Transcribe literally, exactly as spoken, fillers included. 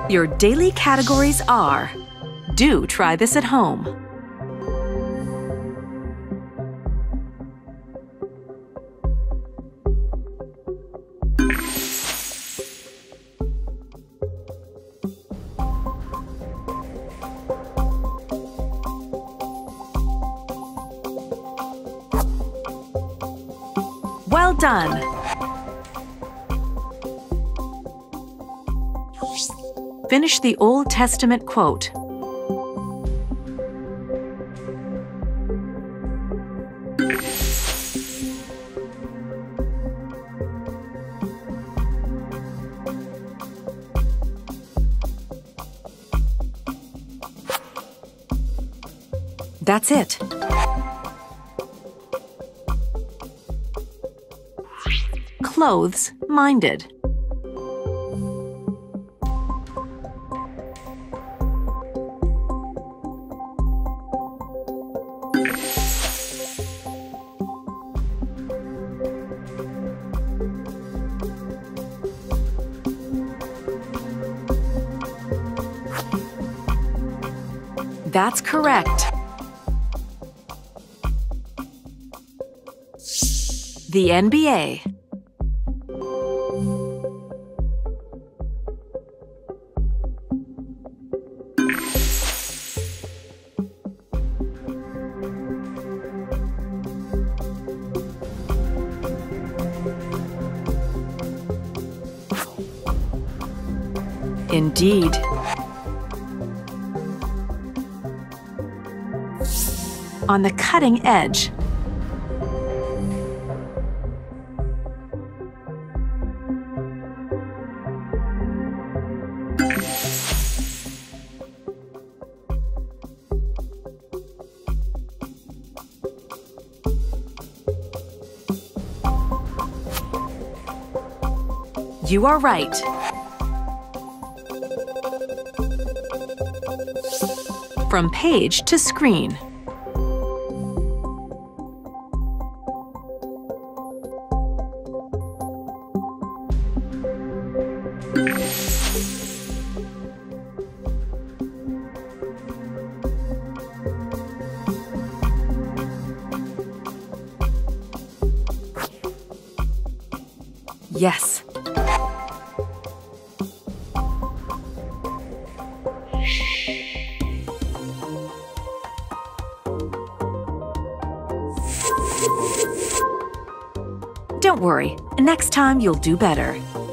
Your daily categories are: do try this at home. Well done! Finish the Old Testament quote. That's it. Clothes minded. That's correct. The N B A. Indeed. On the cutting edge. You are right. From page to screen. Yes. Don't worry, next time you'll do better.